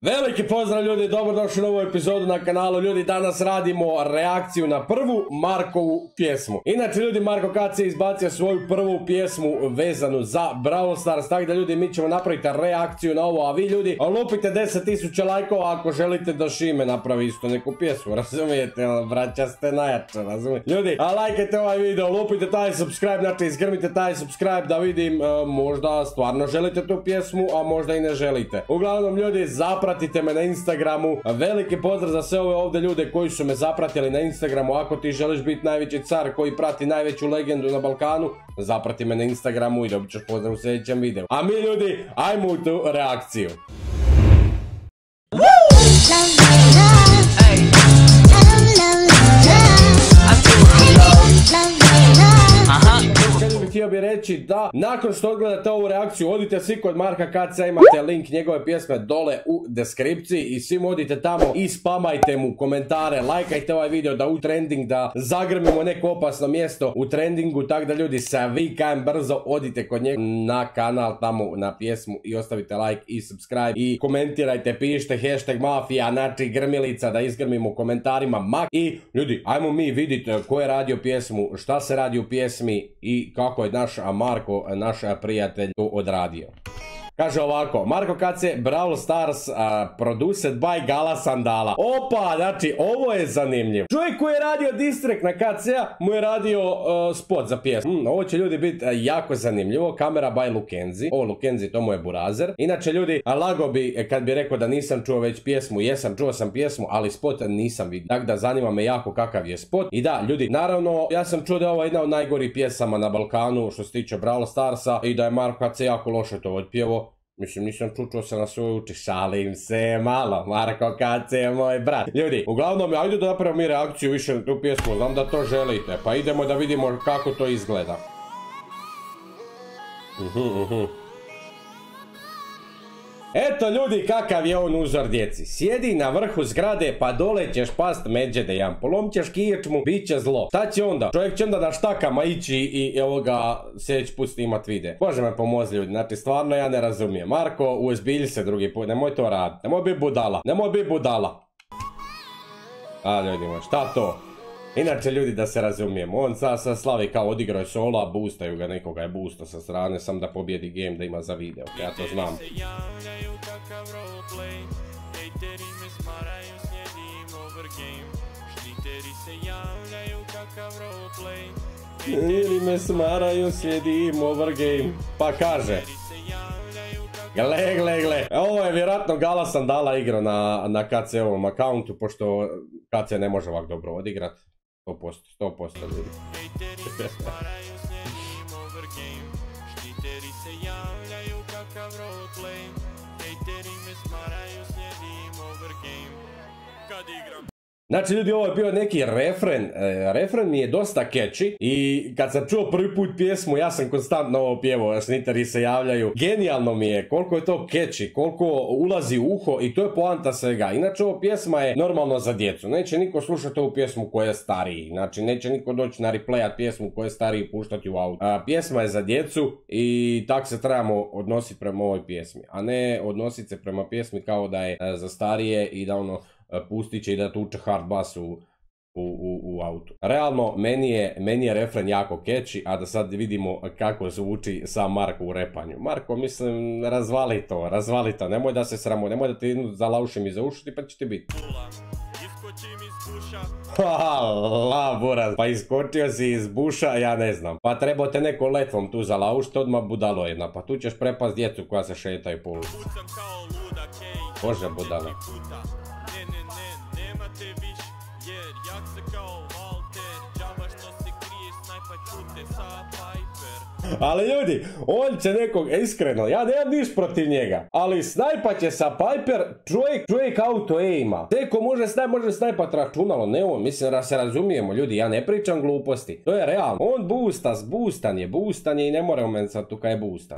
Veliki pozdrav ljudi, dobrodošli u novu epizodu na kanalu. Ljudi, danas radimo reakciju na prvu Markovu pjesmu. Inače ljudi, Marko KC je izbacio svoju prvu pjesmu vezanu za Brawl Stars. Tako da ljudi, mi ćemo napraviti reakciju na ovo. A vi ljudi, lupite 10.000 lajkova ako želite da Šime napravi isto neku pjesmu. Razumijete, braća ste najjača, razumijete. Ljudi, a lajkajte ovaj video, lupite taj subscribe, znači izgrmite taj subscribe da vidim možda stvarno želite tu pjesmu, a možda i ne želite. Uglavnom ljudi, zapratite me na Instagramu. Veliki pozdrav za sve ove ovdje ljude koji su me zapratili na Instagramu. Ako ti želiš biti najveći car koji prati najveću legendu na Balkanu, zaprati me na Instagramu i dobit ćeš pozdrav u sljedećem videu. A mi ljudi, ajmo u tu reakciju. Htio bih reći da nakon što odgledate ovu reakciju odite svi kod Marka KC, imate link njegove pjesme dole u deskripciji i svim odite tamo i spamajte mu komentare, lajkajte ovaj video da u trending, da zagrmimo neko opasno mjesto u trendingu. Tako da ljudi, sa vi kajem brzo odite kod njega na kanal, tamo na pjesmu i ostavite like i subscribe i komentirajte, pišite hashtag mafija, znači grmilica, da izgrmimo u komentarima mak. I ljudi, ajmo mi vidjeti ko je radio pjesmu, šta se radi u pjesmi i kako je naš Marko, naš prijatelj, to odradio. Kaže ovako, Marko KC, Brawl Stars, produced by Gala Sandala. Opa, znači ovo je zanimljivo. Čovjek koji je radio distrekt na KC-a mu je radio spot za pjesmu. Ovo će ljudi biti jako zanimljivo. Kamera by Lukenzi. Ovo Lukenzi, to mu je burazer. Inače ljudi, lago bi kad bi rekao da nisam čuo već pjesmu. Jesam, čuo sam pjesmu, ali spot nisam vidio. Tako da zanima me jako kakav je spot. I da, ljudi, naravno, ja sam čuo da je ovo jedna od najgorih pjesama na Balkanu što se tiče Brawl Starsa i da je Marko KC jako loše to otpjevo. Mislim, nisam čuo se na svoj uči, šalim se malo, Marko KC je moj brat. Ljudi, uglavnom, ajde da napravimo mi reakciju više na tu pjesmu, znam da to želite, pa idemo da vidimo kako to izgleda. Eto ljudi, kakav je on uzor djeci. Sjedi na vrhu zgrade, pa dole ćeš past međede jam. Polom ćeš kičmu, bit će zlo. Šta će onda? Čovjek će onda na štakama ići i ovoga sljedeći put snimat vide. Može me pomozi ljudi, znači stvarno ja ne razumijem. Marko, uozbilji se drugi put, nemoj to raditi. Nemoj biti budala, nemoj biti budala. A ljudi moj, šta to? Inače ljudi, da se razumijemo, on sa slavi kao odigrao je solo, a boostaju ga, nekoga je boostao sa strane, sam da pobjedi game, da ima za video, ja to znam. Ili me smaraju, slijedim overgame, pa kaže. Gle, ovo je vjerojatno Gala Sandala igrao na KC-ovom akauntu, pošto KC ne može ovak dobro odigrat. 100% ljudi. Znači ljudi, ovo je bio neki refren mi je dosta catchy i kad sam čuo prvi put pjesmu ja sam konstantno ovo pjevao, sniteri se javljaju. Genijalno mi je koliko je to catchy, koliko ulazi u uho i to je poanta svega. Inače ovo pjesma je normalno za djecu, neće niko slušati ovu pjesmu koja je stariji, znači neće niko doći na replayat pjesmu koja je stariji i puštati u auto. Pjesma je za djecu i tak se trebamo odnositi prema ovoj pjesmi, a ne odnositi se prema pjesmi kao da je za starije i da ono pustit će i da tuče hard bass u autu. Realno, meni je refren jako catchy, a da sad vidimo kako zvuči sam Marko u repanju. Marko, mislim, razvali to, nemoj da se sramo, nemoj da ti zalaušim iza uši, pa će ti biti. La, buraz, pa iskočio si iz buša, ja ne znam. Pa trebao te neko letvom tu zalaušiti, odmah budalo jedna, pa tu ćeš prepast djecu koja se šetaju po ulici. Bože budala. Ali ljudi, on će nekog, iskreno, ja nemam niš protiv njega, ali snajpat će sa Piper, čovjek auto ima. Teko može snajpat računalo, ne on, mislim da se razumijemo ljudi, ja ne pričam gluposti. To je realno, on boostan je i ne mora meni sad tu kaj je boostan.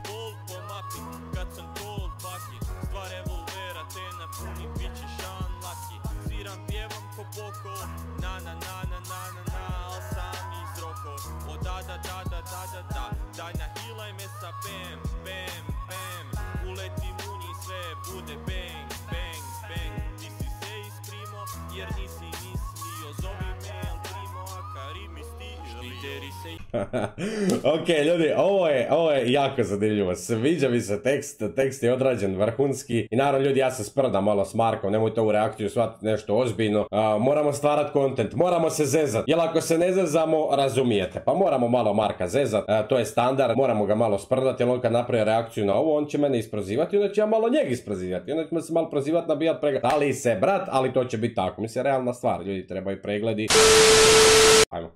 Daj nahilaj me sa bam, bam, bam. Uletim u njih sve bude bang, bang. Ok, ljudi, ovo je jako zanimljivo. Sviđa mi se tekst je odrađen vrhunski. I naravno, ljudi, ja se sprdam malo s Markom, nemojte ovu reakciju shvatiti nešto ozbiljno. Moramo stvarati content, moramo se zezat. Jer ako se ne zezamo, razumijete. Pa moramo malo Marka zezat, to je standard, moramo ga malo sprdati, jer on kad napravi reakciju na ovo, on će mene isprozivati, onda ću ja malo njeg isprozivati. Onda ćemo se malo prozivati, nabijat pregled. Ali se, brat, ali to će biti tako. Mislim, realna stvar, ljudi, trebaju pregledi. Ajmo.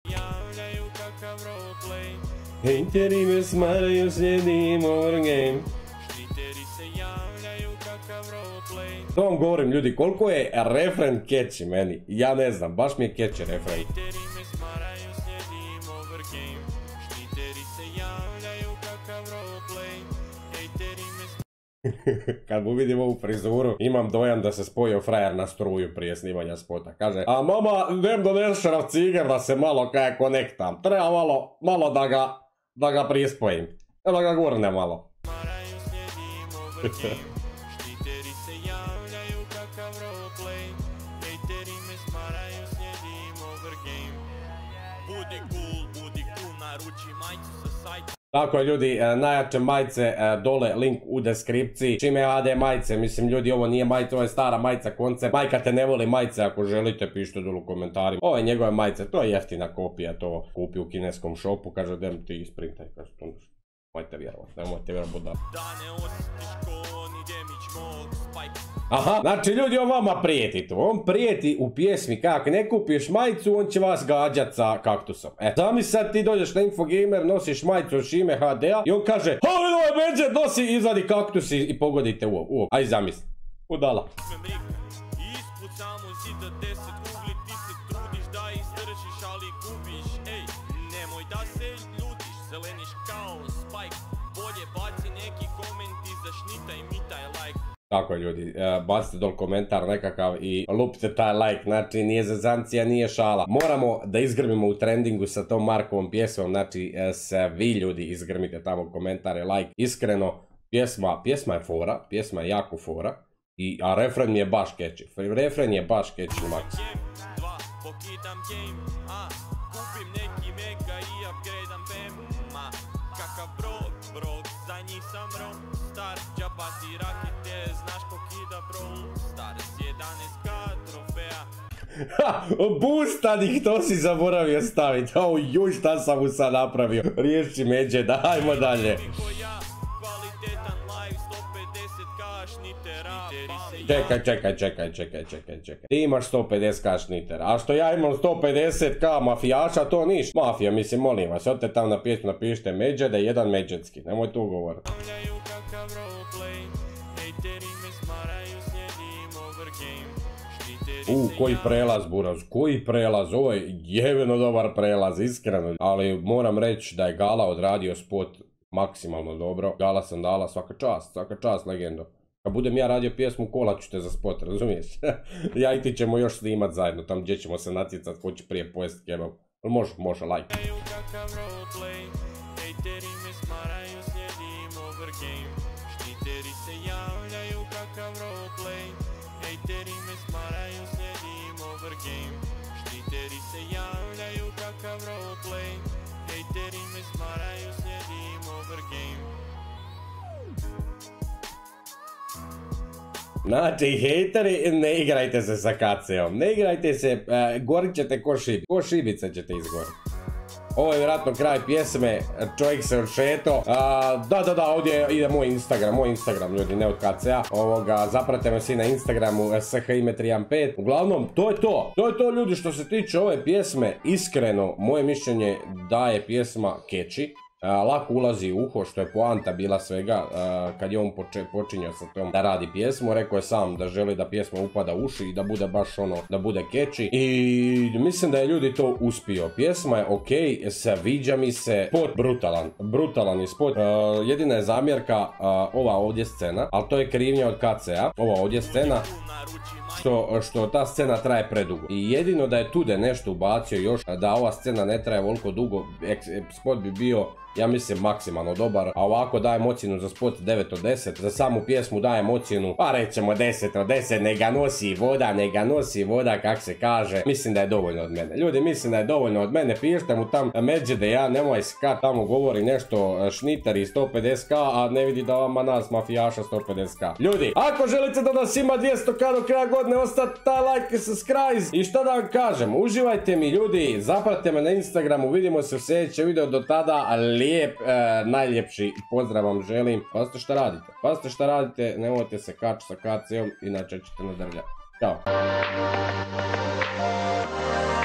Hejteri me smaraju, slijedim overgame. To vam govorim, ljudi, koliko je refren catchy meni. Ja ne znam, baš mi je catchy refren. Kad mu vidim ovu frizuru, imam dojam da se spojio frajer na struju prije snimanja spota. Kaže, a mama, idem doneš šraf ciger da se malo kaj konektam. Treba malo da ga prispojim. Da ga gurne malo. Tako je, ljudi, najjače majice dole, link u deskripciji. Čime AD majice, mislim, ljudi, ovo nije majica, ovo je stara majica, koncept. Majka te ne voli majice, ako želite, pišite dole u komentarima. Ovo je njegove majice, to je jeftina kopija, to kupi u kineskom shopu, kaže, dem ti isprintaj, kaže, to nemojte vjerovat, buda. Aha, znači ljudi, on vama prijeti tu, on prijeti u pjesmi kak ne kupiš majicu, on će vas gađat sa kaktusom. Zamisli sad ti dođeš na Infogamer, nosiš majicu od Šime HD-a i on kaže, ha, vidi ovaj Medžed nosi, izvadi kaktus i pogodite u ovo. Aj zamisli, udala. Tako je, ljudi, bacite dol komentar nekakav i lupite taj like, znači nije zezancija, nije šala. Moramo da izgrmimo u trendingu sa tom Markovom pjesmom, znači svi ljudi izgrmite tamo komentare, like, iskreno, pjesma je fora, pjesma je jako fora, a refren mi je baš catchy, refren je baš catchy, Max. Bustanih, to si zaboravio staviti. Juj, šta sam mu sad napravio. Riješi Međe, dajmo dalje. Čekaj. Ti imaš 150k šnitera, a što ja imam 150k mafijaša, to niš. Mafija, mislim, molim vas, odte tam na pjesmu napišite Međe, da je jedan međetski, nemoj tu govoriti. Koji prelaz, Buraz, koji prelaz, ovo je jeveno dobar prelaz, iskreno. Ali moram reći da je Gala odradio spot maksimalno dobro. Gala sam dala, svaka čast, legendo. Kad budem ja radio pjesmu, kolat ću te za spot, razumiješ? Ja i ti ćemo još snimat zajedno, tam gdje ćemo se natjecat, ko će prije pojest kebab. Može, like. Znači, hejteri, ne igrajte se sa KC-om, ne igrajte se, gorit ćete ko šibice ćete izgoriti. Ovo je vjerojatno kraj pjesme, čovjek se odšeto. Da, ovdje ide moj Instagram, ljudi, ne od KC-a. Zapratite me svi na Instagramu, SHIme315. Uglavnom, to je to, ljudi, što se tiče ove pjesme. Iskreno, moje mišljenje da je pjesma catchy. Lako ulazi u uho, što je poanta bila svega kad je on počinjao sa tom da radi pjesmu. Rekao je sam da želi da pjesma upada u uši i da bude baš ono, da bude catchy. I mislim da je ljudi to uspio. Pjesma je ok, sviđa mi se, spot brutalan je spot. Jedina je zamjerka ova ovdje scena, ali to je krivnja od KC-a, ova ovdje scena. Što ta scena traje predugo. I jedino da je Tude nešto ubacio još, da ova scena ne traje ovoliko dugo, spot bi bio ja mislim maksimalno dobar, a ovako dajem ocjenu za spot 9 od 10, za samu pjesmu dajem ocjenu, pa rećemo 10 od 10, ne ga nosi voda, kak se kaže, mislim da je dovoljno od mene. Ljudi, mislim da je dovoljno od mene, pišite mu tam međede, ja nemoj kad tamo govori nešto šnitari 150k, a ne vidi da vama nas mafijaša 150k. Ljudi, ako želite da nas ima 200k do kraja godine, ostavite taj like i subscribe, i šta da vam kažem, uživajte mi ljudi, zapratite me na Instagramu, vidimo se u sljedećem videu, do tada lijep, najljepši pozdrav vam želim. Pazite šta radite, nemojte se kačiti sa KC-om, inače ćete nadrljati. Ćao.